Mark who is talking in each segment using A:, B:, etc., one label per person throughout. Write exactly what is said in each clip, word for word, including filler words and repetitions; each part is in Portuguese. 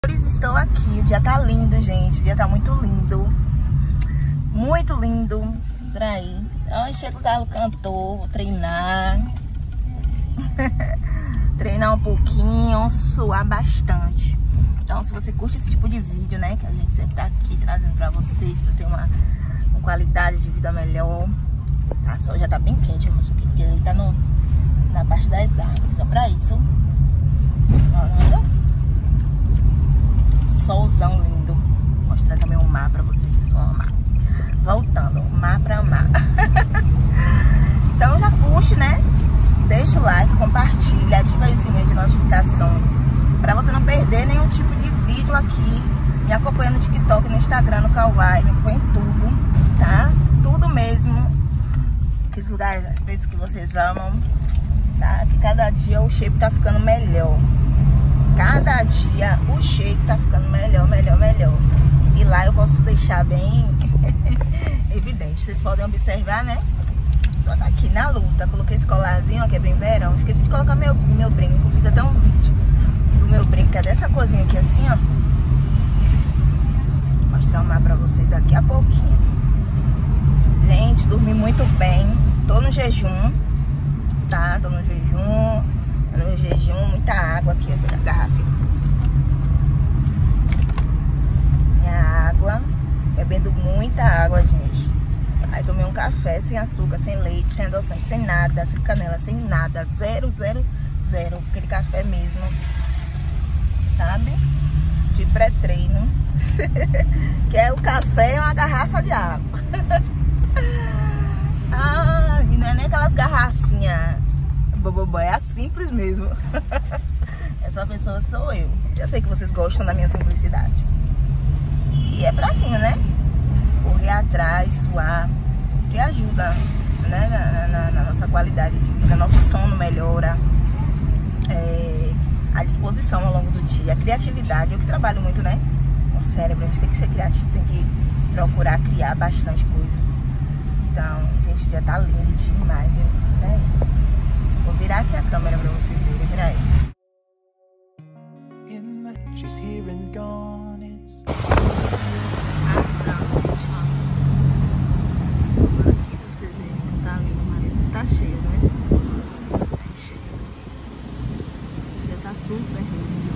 A: Estou aqui, o dia tá lindo, gente. O dia tá muito lindo. Muito lindo. Peraí. Aí chega o galo cantor, vou treinar. Treinar um pouquinho, suar bastante. Então, se você curte esse tipo de vídeo, né, que a gente sempre tá aqui trazendo pra vocês, pra ter uma, uma qualidade de vida melhor. Tá, só já tá bem quente, eu mostro aqui, porque ele tá no, na parte das árvores. Só pra isso. Olha. Solzão lindo. Vou mostrar também o mar pra vocês, vocês vão amar. Voltando, mar pra mar. Então já curte, né? Deixa o like, compartilha, ativa aí o sininho de notificações pra você não perder nenhum tipo de vídeo aqui. Me acompanha no TikTok, no Instagram, no Kawaii, me acompanha em tudo, tá? Tudo mesmo. Esses lugares, esses que vocês amam, tá? Que cada dia o shape tá ficando melhor. Cada dia o shape tá ficando melhor, melhor, melhor. E lá eu posso deixar bem evidente. Vocês podem observar, né? Só tá aqui na luta. Coloquei esse colarzinho, aqui é bem verão. Esqueci de colocar meu, meu brinco. Fiz até um vídeo do meu brinco, que é dessa corzinha aqui assim, ó. Vou mostrar o mar pra vocês daqui a pouquinho. Gente, dormi muito bem. Tô no jejum, tá? Tô no jejum. No jejum, muita água aqui, a garrafinha. Minha água, bebendo muita água, gente. Aí tomei um café sem açúcar, sem leite, sem adoçante, sem nada, sem canela, sem nada. Zero, zero, zero. Aquele café mesmo, sabe? De pré-treino. Que é o café e uma garrafa de água. Ah, e não é nem aquelas garrafinhas. Bobobó, é a simples mesmo. Essa pessoa sou eu. Já sei que vocês gostam da minha simplicidade. E é pra cima, né? Correr atrás, suar, que ajuda, né? na, na, na nossa qualidade de vida. Nosso sono melhora, é, a disposição ao longo do dia, a criatividade. Eu que trabalho muito, né? Com o cérebro, a gente tem que ser criativo, tem que procurar criar bastante coisa. Então, gente, já tá lindo demais, viu? Peraí. Vou virar aqui a câmera pra vocês verem, vira aí. She's here and gone, it's... Agora aqui pra vocês verem, tá lindo, o marido tá cheio, né? Tá cheio. Já tá super lindo.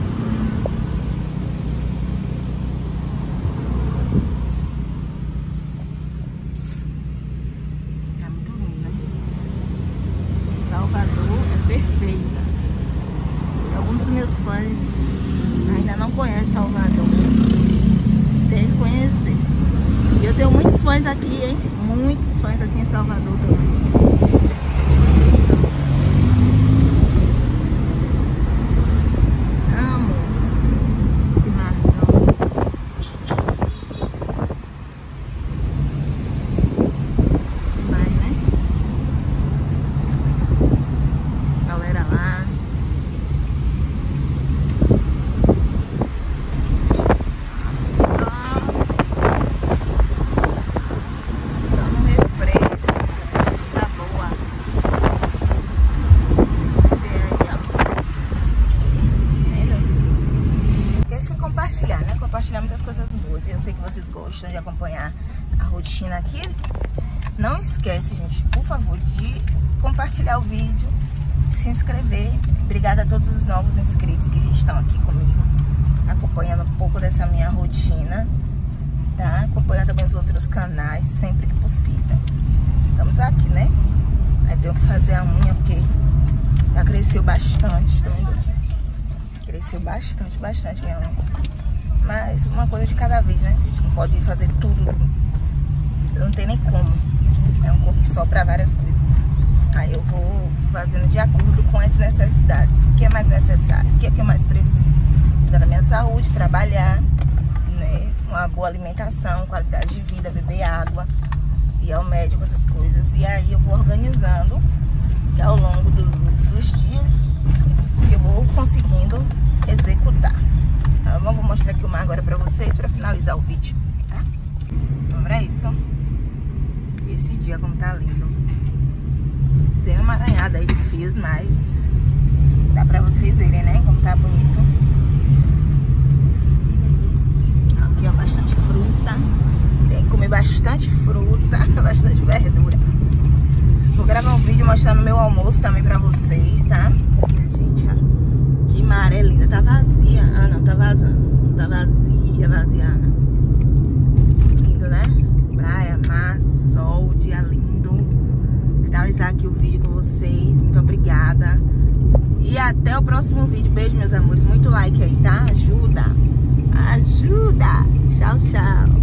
A: Perfeita. Alguns dos meus fãs ainda não conhecem Salvador. Tem que conhecer. E eu tenho muitos fãs aqui, hein? Muitos fãs aqui em Salvador também. Amo esse marzão. Demais, né? Galera lá. Só no refresco. Coisa boa. Tem aí, ó. Deixa eu compartilhar, né? Compartilhar muitas coisas boas. E eu sei que vocês gostam de acompanhar a rotina aqui. Não esquece, gente, por favor, de compartilhar o vídeo, se inscrever. Obrigada a todos os novos inscritos que estão aqui comigo, acompanhando um pouco dessa minha rotina, tá? Acompanhando também os outros canais, sempre que possível. Estamos aqui, né? Aí tenho que fazer a unha, porque já cresceu bastante, tá vendo? Cresceu bastante, bastante minha unha. Mas uma coisa de cada vez, né? A gente não pode fazer tudo, não tem nem como. É um corpo só para várias coisas. Aí eu vou fazendo de acordo com as necessidades. O que é mais necessário? O que é que eu mais preciso? Cuidar da minha saúde, trabalhar, né? Uma boa alimentação, qualidade de vida, beber água, ir ao médico, essas coisas. E aí eu vou organizando, que ao longo do, dos dias eu vou conseguindo executar. Então, eu vou mostrar aqui o mar agora pra vocês, pra finalizar o vídeo, tá? Então, pra isso. Esse dia como tá lindo. Tem uma aranhada aí de fios, mas dá pra vocês verem, né? Como tá bonito. bastante verdura. Vou gravar um vídeo mostrando meu almoço também pra vocês, tá? Gente, ó, que maré linda. Tá vazia. Ah, não, tá vazando. Tá vazia, vaziana. Lindo, né? Praia, mar, sol, dia lindo. Finalizar aqui o vídeo com vocês. Muito obrigada. E até o próximo vídeo. Beijo, meus amores. Muito like aí, tá? Ajuda. Ajuda. Tchau, tchau.